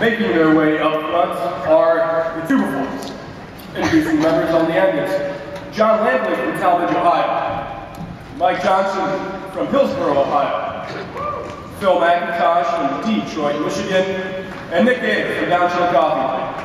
Making their way up front are the Tuberforms. Introducing members on the ambulance. John Lampley from Talmadge, Ohio. Mike Johnson from Hillsborough, Ohio. Phil McIntosh from Detroit, Michigan. And Nick Davis from Down Chillicothe.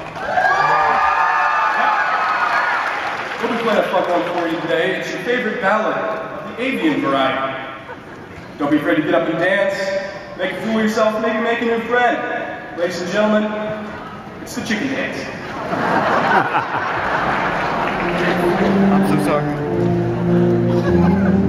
We'll be playing a fun one for you today. It's your favorite ballad of the avian variety. Don't be afraid to get up and dance. Make a fool of yourself, maybe make a new friend. Ladies and gentlemen, it's the chicken dance. I'm so sorry.